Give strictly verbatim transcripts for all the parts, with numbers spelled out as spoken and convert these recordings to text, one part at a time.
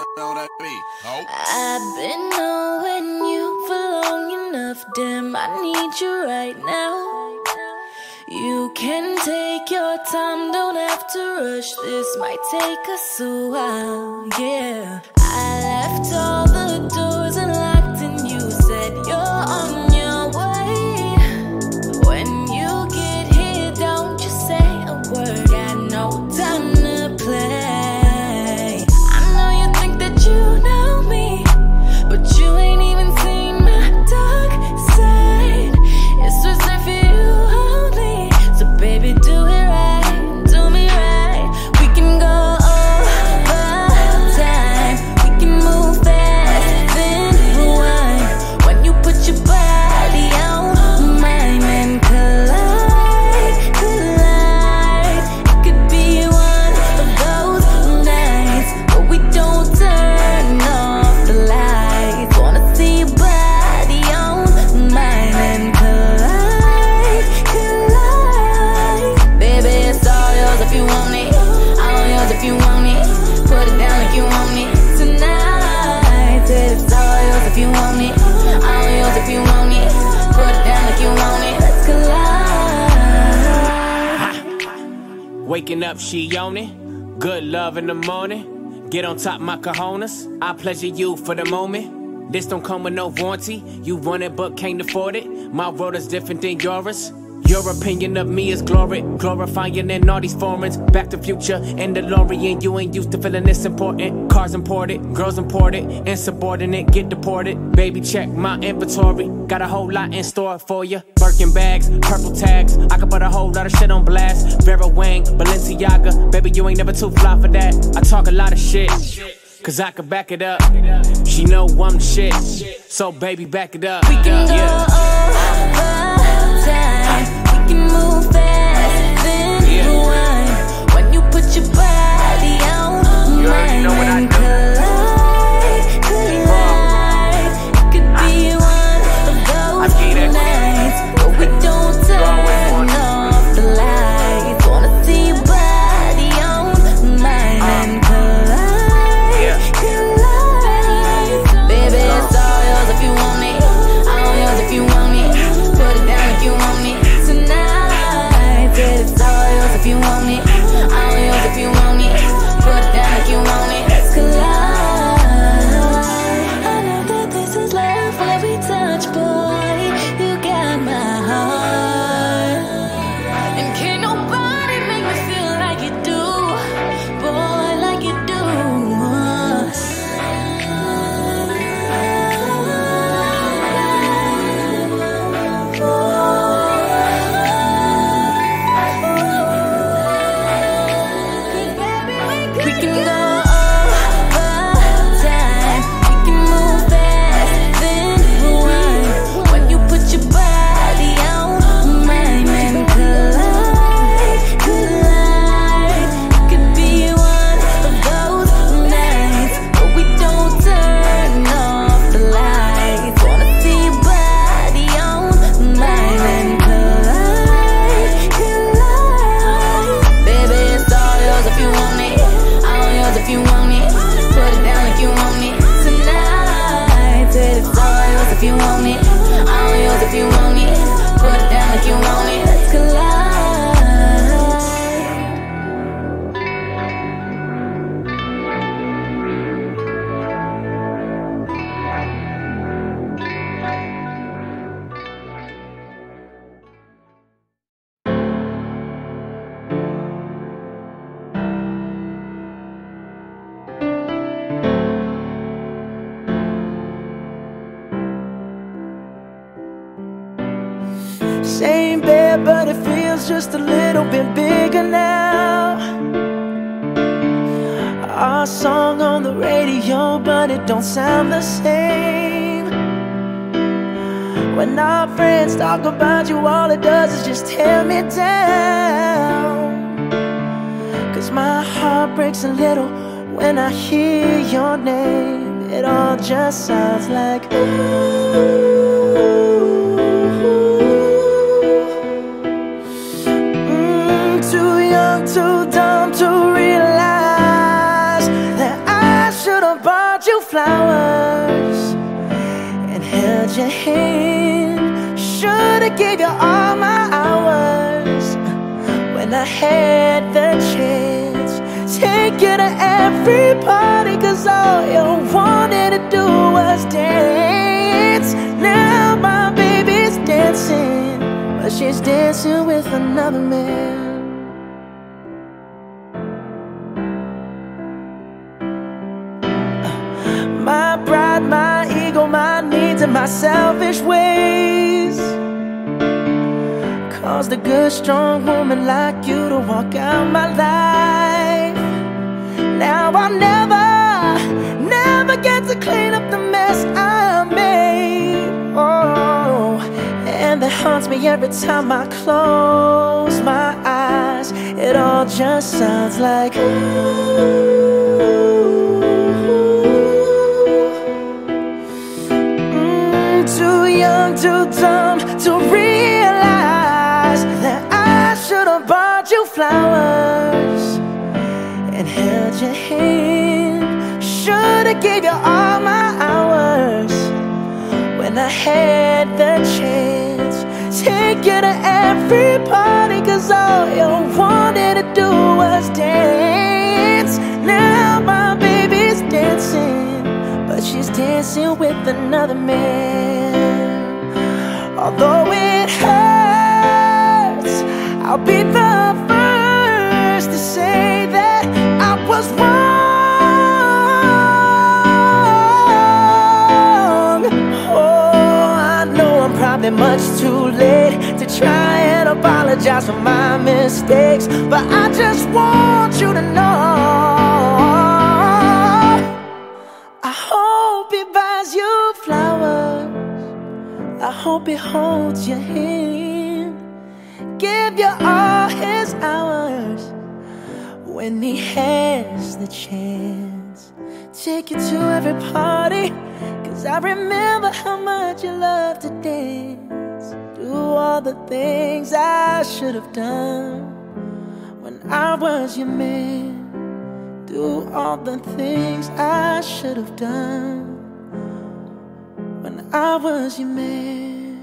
I've been knowing you for long enough, damn, I need you right now. You can take your time, don't have to rush, this might take us a while, yeah. I left all the doors unlocked and you said you're on your way. When you get here, don't you say a word, got no time to play. I know you think that you know me, but you ain't even seen my dark side. It's reserved for you only, so baby do it right, do me right. We can go over time, we can move fast, then rewind. When you put your body on mine and collide, collide. It could be one of those nights where we don't turn off the lights. Wanna see your body on mine and collide, collide. Baby, it's all yours if you want it, all yours if you want it. Put it down like you want it tonight. Said it's all yours if you want it, all yours if you want it. Put it down like you want it, let's collide. Waking up, she on it. Good love in the morning. Get on top, my cojones. I pleasure you for the moment. This don't come with no warranty. You want it but can't afford it. My world is different than yours. Your opinion of me is glory, glorifying in all these foreigns. Back to future and DeLorean. You ain't used to feeling this important. Cars imported, girls imported, insubordinate, get deported. Baby, check my inventory. Got a whole lot in store for you. Birkin bags, purple tags. I can put a whole lot of shit on blast. Vera Wang, Balenciaga. Baby, you ain't never too fly for that. I talk a lot of shit, cause I can back it up. She know I'm the shit, so baby, back it up. We can go over time, we can move fast, then rewind. When you put your body on mine and collide, collide. It could be one of those nights where we don't turn off the lights. Wanna see your body on mine and collide, collide. Baby, it's all yours if you want it, all yours if you want it. Put it down if you want it tonight. Said it's all yours if you want it, all yours if you want it. Put it down if you want it, let's collide. I know that this is love when we touch, boy. You got my heart, and can't nobody make me feel like you do, boy, like you do. We can go over time, we can move fast, then rewind. When you put your body on mine and collide, collide. It could be one of those nights where we don't turn off the lights. Wanna see your body on mine and collide, collide. Baby, it's all yours if you want it, all yours if you want it. Put it down like you want it tonight. Said it's all yours if you want it, all yours if you want it. Put it down like you want it, let's collide. Same bed, but it feels just a little bit bigger now. Our song on the radio, but it don't sound the same. When our friends talk about you, all it does is just tear me down. Cause my heart breaks a little when I hear your name. It all just sounds like ooh. Too dumb to realize that I should have bought held your hand. Should've gave you all my hours when I had the chance. Take you to every party, cause all you wanted to do was dance. Now my baby's dancing, but she's dancing with another man. My pride, my ego, my needs, and my selfish ways caused a good, strong woman like you to walk out my life. Now I'll never, never get to clean up the mess I made. Oh, and that haunts me every time I close my eyes. It all just sounds like ooh. Too young, too dumb to realize that I should've bought you flowers and held your hand. Should've gave you all my hours when I had the chance. Take you to every party, cause all you wanted to do was dance. Now my baby's dancing, but she's dancing with another man. Although it hurts, I'll be the first to say that I was wrong. Oh, I know I'm probably much too late to try and apologize for my mistakes, but I just want you to know I hope he buys you flowers. I hope he holds your hand, give you all his hours when he has the chance. Take you to every party, cause I remember how much you love to dance. Do all the things I should have done when I was your man. Do all the things I should have done when I was your man.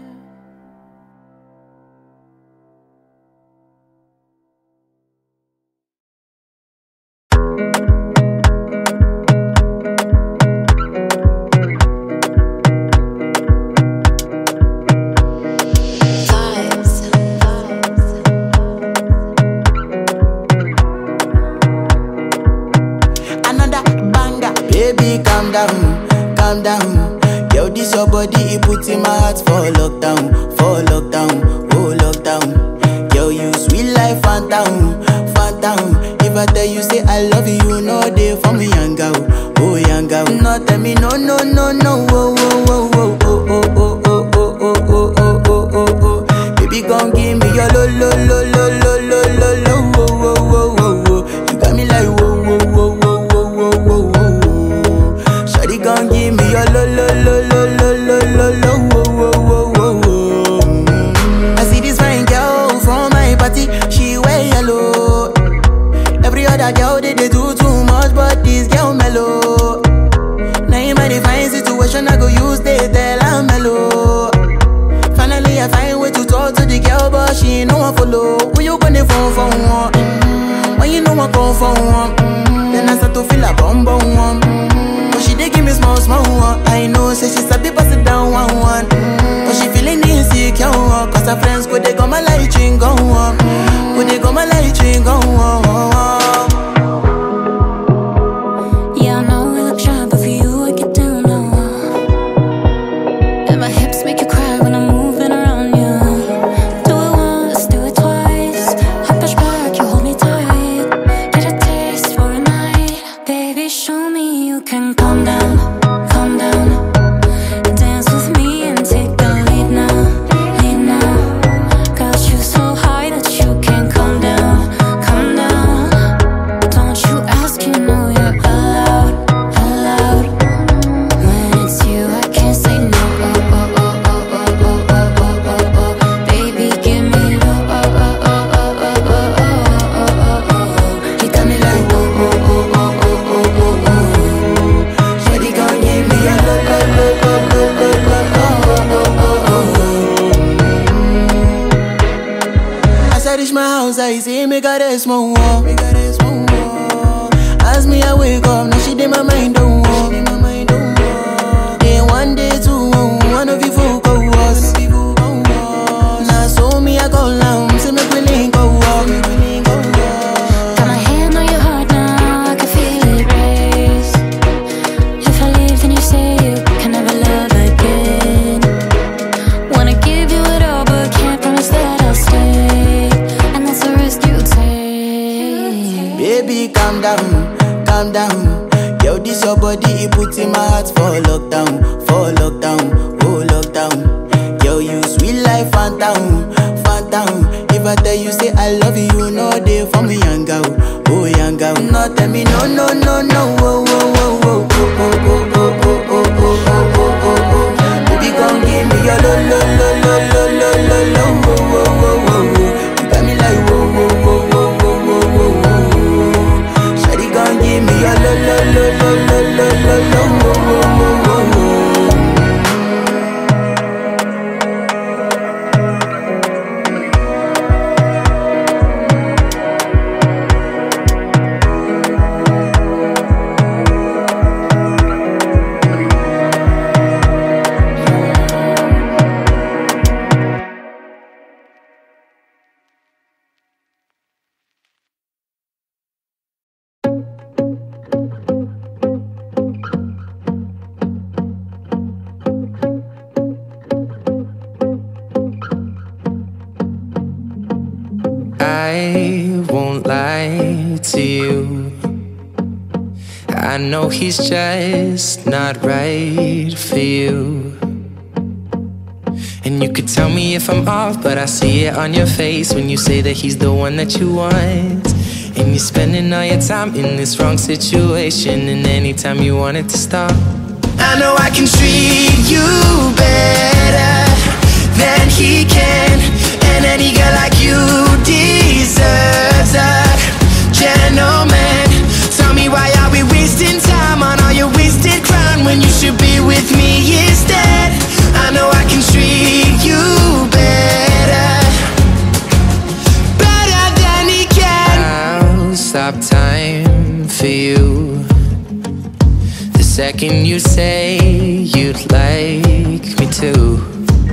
Calm down, calm down. Yo, this your body, it puts in my heart for lockdown, for lockdown, oh lockdown. Yo, you sweet life, phantom, phantom. If I tell you say I love you, you know they for me, young girl, oh young girl. No, tell me no, no, no, no, oh, oh, oh, oh, oh, oh, oh, oh, oh, oh, oh, oh, oh, oh, oh. Baby, gon' give me your lo, lo, lo, lo, lo, lo, lo, lo, oh, oh, oh, oh, oh. You got me like whoa, whoa, whoa, whoa, whoa, whoa, whoa, whoa. Gon' give me your lo lo lo lo lo lo lo lo wo wo wo wo wo. I see this fine girl from my party, she wear yellow. Every other girl they they do too much, but this girl mellow. Now in my divine situation, I go use they tell her mellow. Finally I find way to talk to the girl, but she ain't no one follow. Who you gonna phone for one? Mm-hmm. When you know I come for one, mm-hmm. Then I start to feel a bum bum one. She dey give me small, small one. I know, say she sabi pass it down one, one. Mm. But she feeling insecure, one. Cause her friends go they go my light ring go on. Go they go my light ring go on. Yeah, I know we look shy, but for you I get down low. And my hips make you cry when I'm moving around you. Do it once, do it twice. I push back, you hold me tight. Get a taste for a night. Baby, show me you can calm down, calm down. make her rest more, make her rest more. As me I wake up, now she did my mind don't walk. Day one, day two, one of you folk go was. Now so me I go down, say me we link go walk. Got my hand on your heart now, I can feel it race. If I leave then you say you can never love again. Wanna give you it all but can't promise that I'll stay. And that's the risk you take. Baby calm down, calm down. Yo, this your body, it puts in my heart for lockdown, for lockdown, oh lockdown. Yo, you sweet life, phantom, phantom. If I tell you say I love you, you know they for me young girl, oh young girl. No tell me no, no, no, no, oh, oh, oh, oh, oh, oh, oh, oh, oh, oh, oh, oh, oh, oh. Baby, come give me your lo, lo, lo, lo, lo, lo, lo, lo, oh, oh, oh, oh, oh. You got me like whoa, whoa, whoa, whoa, whoa, whoa, whoa, whoa. Shawty, come give me your lo, lo, lo, lo, lo, lo, lo, lo, oh, oh, oh, oh, oh. I won't lie to you. I know he's just not right for you. And you could tell me if I'm off, but I see it on your face when you say that he's the one that you want. And you're spending all your time in this wrong situation, and anytime you want it to stop, I know I can treat you better than he can. And any girl like you deserves a gentleman. Tell me, why are we wasting time on all your wasted crown when you should be with me instead? I know I can treat you better, better than he can. I'll stop time for you the second you say you'd like me to.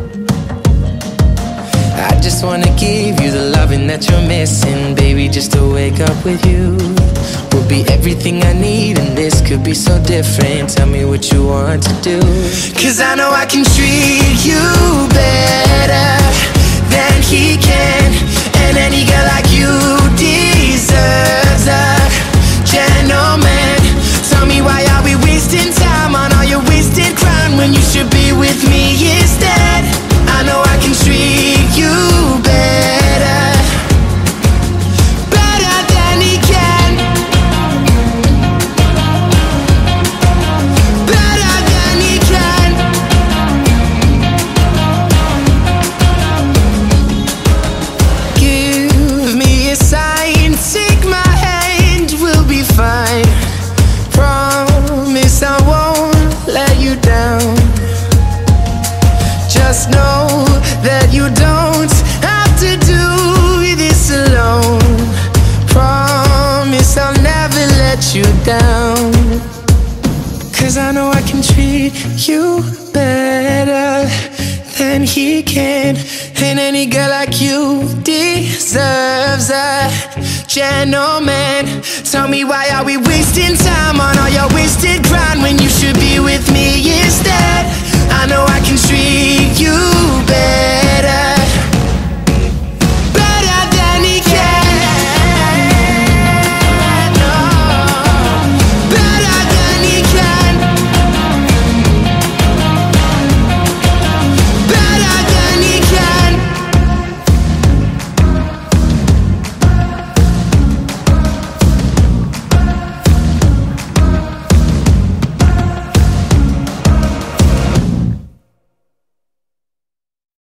I just wanna give you the loving that you're missing, baby, just to wake up with you will be everything I need, and this could be so different. Tell me what you want to do, 'cause I know I can treat you better than he can. And any girl like you deserves a gentleman. Tell me, why are we wasting time on all your wasted crown when you should be with me instead? I know I can treat you better, better than he can, better than he can. Give me a sign, take my hand, we'll be fine. Promise I won't let you down. Just know that you don't have to do this alone. Promise I'll never let you down, 'cause I know I can treat you better than he can. And any girl like you deserves a gentleman. Tell me, why are we wasting time on all your wasted grind when you should be with me instead?